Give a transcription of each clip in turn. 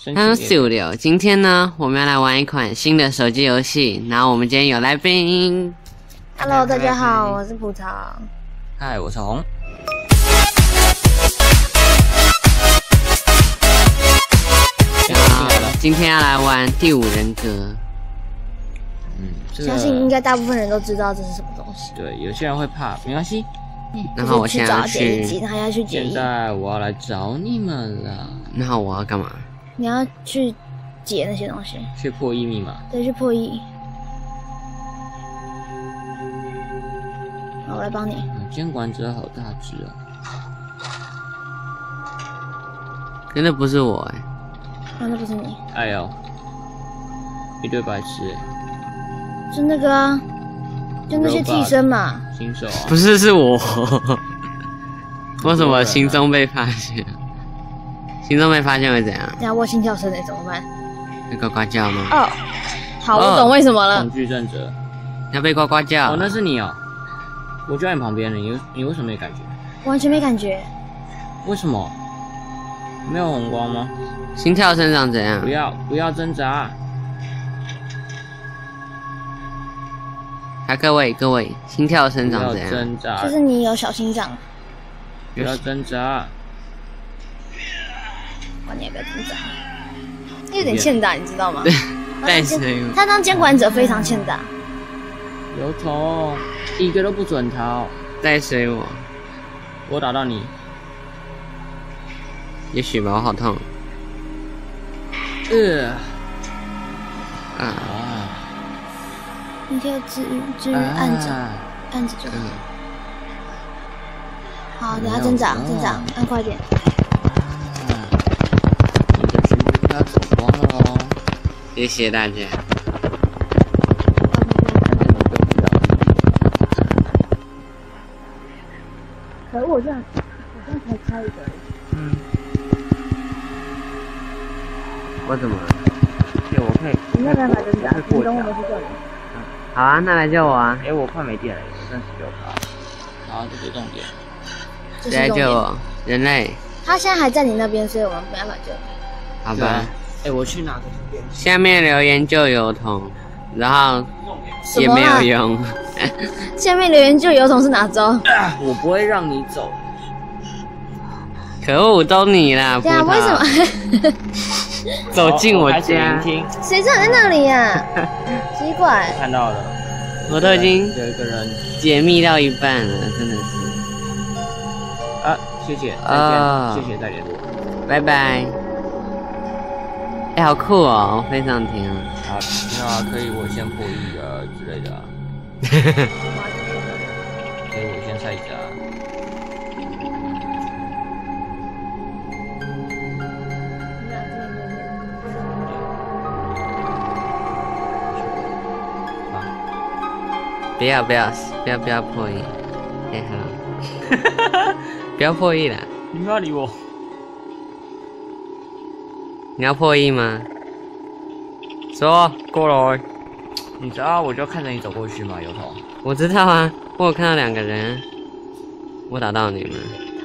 Hello Studio， 今天呢，我们要来玩一款新的手机游戏。然后我们今天有来宾。 Hello， 大家好，我是葡萄。 嗨，我是红。 今天要来玩第五人格。 相信应该大部分人都知道这是什么东西。 对，有些人会怕，没关系。 然后我现在要去， 然后要去解。 现在我要来找你们了。 然后我要干嘛？ 你要去解那些东西。 去破译密码。 对，去破译。好，我来帮你。 监管者好大只哦。 真的不是我哎。 那不是你。 哎呦，一堆白痴哎。 就那个啊，就那些替身嘛。 新手啊。 不是，是我。为什么行踪被发现？行踪被发现会怎样？ 等下我心跳声怎么办？ 会呱呱叫吗？ 哦，好，我懂为什么了。 恐惧症者。 要被呱呱叫。 哦，那是你哦。我就在你旁边了，你为什么没感觉？ 完全没感觉。 为什么？没有红光吗？ 心跳声长怎样？ 不要挣扎。 各位，心跳声长怎样？ 不要挣扎。 就是你有小心脏。 不要挣扎。 哇，你也不要挣扎。有点欠打，你知道吗？ 带谁？ 他当监管者非常欠打。 油头，一个都不准逃。 带水我打到你。 也许吧，我好痛。 你可以至于按着就可以。好，等下挣扎，按快点。 你的裙子快要走光了哦。 谢谢大家。 可是我这样才猜一个。 我怎么了？ 对，我可以。 你没有办法挣扎，你等我们去救你。 好啊，那来救我啊！ 我快没电了，剩16%。好，这是重点。 谁来救我？人类。 他现在还在你那边，所以我们没办法救你。 好吧。 我去拿个电。 下面留言救油桶，然后也没有用。 下面留言救油桶是哪招？ 我不会让你走。 可恶，都你啦！ 对啊，为什么？ 走进我家， 谁知道你在那里呀？奇怪。 看到了， 我都已经有一个人解密到一半了，真的是。 谢谢，再见，谢谢，再联络， 拜拜。好酷哦，飞上天了。 好，那可以我先破译之类的啊。可以我先猜一下。 不要破译，好，不要破译了。 你不要理我。 你要破译吗？说过来。 你知道我就看着你走过去吗，油头？ 我知道啊，我有看到2个人。我打到你们。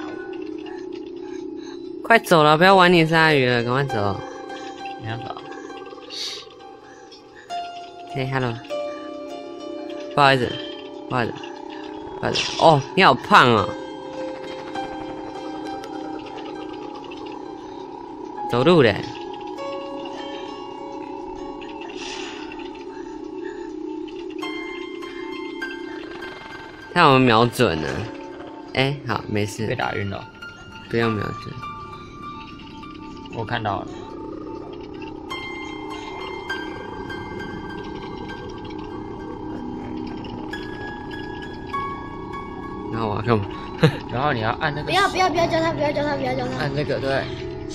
快走了，不要玩你鲨鱼了，赶快走。 你要走？ 嘿 ，hello。不好意思。哦，你好胖哦。走路的。看我们瞄准了。好，没事。 被打晕了。 不用瞄准。 我看到了。 然后我要干嘛？ 然后你要按那个。 不要叫他，不要叫他。 按那个对。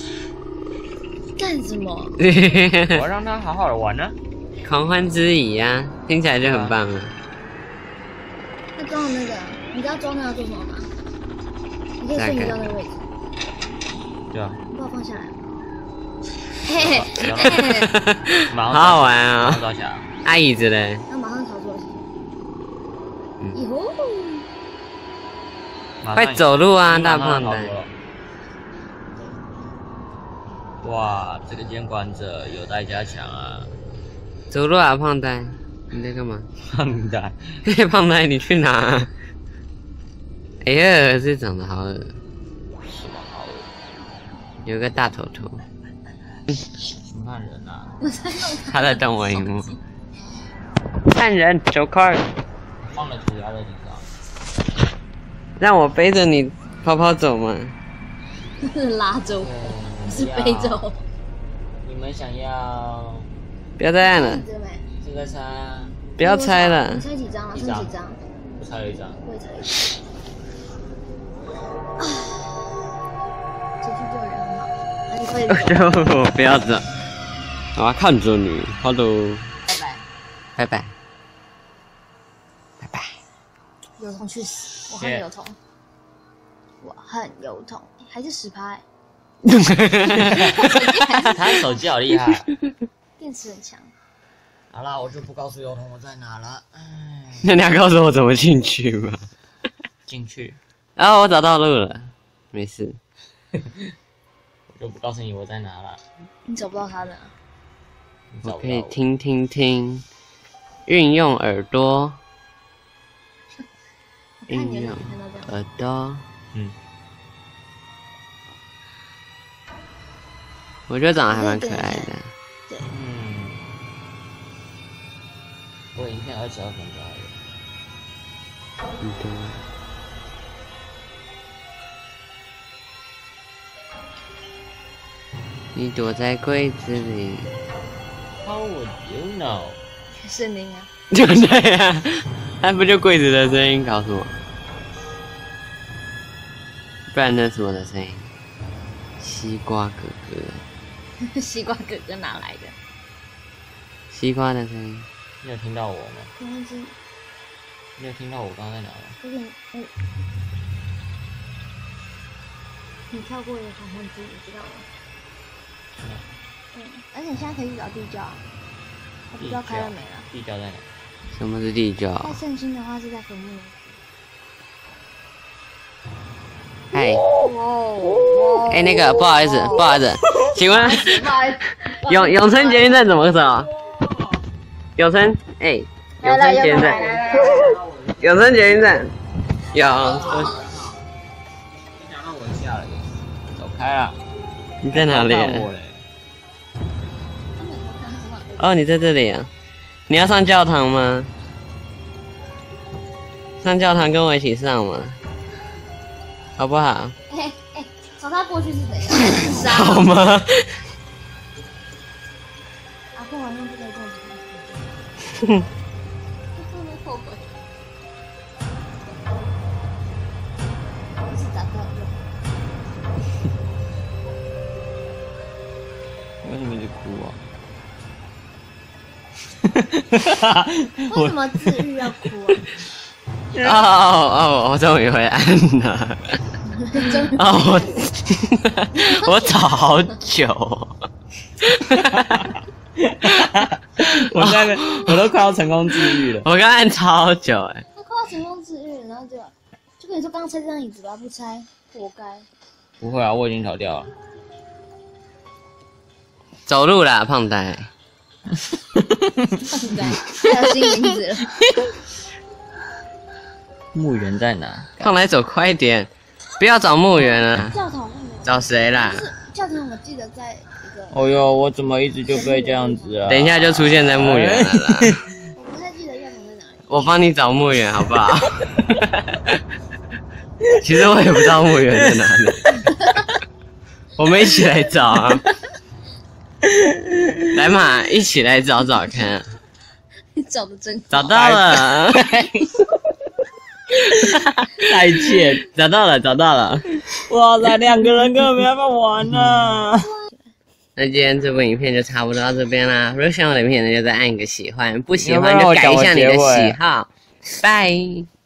干什么？ 我让他好好的玩呢。 狂欢之椅啊，听起来就很棒了。 他装的那个，你知道装那要做什么吗？你可以瞬移到那个位置。 对啊。 把我放下来。 嘿嘿。好好玩啊！ 马上抓起来。 阿椅子嘞？ 他马上逃出来。以后。快走路啊，大胖子！ 哇，这个监管者有待加强啊！ 走路啊，胖呆，你在干嘛？ 胖呆， 嘿，胖呆，你去哪？哎呀，这长得好恶， 什么好恶？ 有个大头头。 审判人啊！ 我在弄他在瞪我荧幕。看人，走开！ 放了涂鸦在地上。 让我背着你跑跑走嘛。 拉着我，不是背着我。 你们想要不要再按了， 这没。 这个猜啊？ 不要猜了你。猜几张了？剩几张？ 我猜了一张。 我也猜了一张。结束就人很好，那你快点走。 我不要走，我要看着你。Hello， 拜拜。 拜拜，拜拜。 有痛去死！我很有痛，我很有痛，还是10%欸。 他手机好厉害。 电池很强。 好啦，我就不告诉油桶我在哪了。唉， 那你要告诉我怎么进去吗？ 进去， 然后我找到路了，没事。 我就不告诉你我在哪了。 你找不到他的。 你找我可以不到我。 听听听，运用耳朵， 我看你运用有没有看到这样。 耳朵。 嗯， 我觉得长得还蛮可爱的。 对， 我影片22分钟而已。 很多。你躲在柜子里。 How would you know？ 森林啊。 就对呀，那不就柜子的声音告诉我？不然那什么的声音？西瓜哥哥。 西瓜哥哥哪来的？ 西瓜的声音。 你有听到我吗？ 没关系， 你有听到我刚刚在哪吗？ 有点你跳过一个黄昏之，你知道吗？而且你现在可以去找地窖啊，地窖开了没了？ 地窖在哪？ 什么是地窖？ 太圣心的话是在坟墓。 嗨， 哇！ 哎，那个不好意思，不好意思，请问不好意思， 永春捷运站怎么走？永春，哎，永春捷运站，永春捷运站，有。 你想让我下来？走开啦！ 你在哪里啊？ 看我嘞！ 哦，你在这里啊？你要上教堂吗？上教堂跟我一起上吗？好不好？ 哎，朝他过去是怎样？杀好吗？ 啊！过完面不可以这样子。 哼， 会不会后悔？是找到用。 为什么一直哭啊？ 为什么治愈要哭啊？ 我终于会按了。我找好久。 我都快要成功治愈了。 我刚按超久哎。 他快要成功治愈，然后就跟你说刚刚拆这张椅子吧，不拆活该。 不会啊，我已经逃掉了。 走路啦，胖呆。 胖呆，还有新名字了。 墓园在哪？ 胖呆走快一点，不要找墓园了。 教堂好像没有。 找谁啦？ 就是教堂，我记得在一个。 哦哟，我怎么一直就被这样子啊？ 等一下就出现在墓园了啦。 我不太记得教堂在哪里。 我帮你找墓园好不好？其实我也不知道墓园在哪里。我们一起来找啊！来嘛，一起来找找看。 你找的真好。 找到了。 再见， 找到了，找到了。 哇塞，两个人根本没办法玩啊！ 那今天这部影片就差不多到这边啦。如果喜欢我的影片，就再按一个喜欢；不喜欢就改一下你的喜好。拜。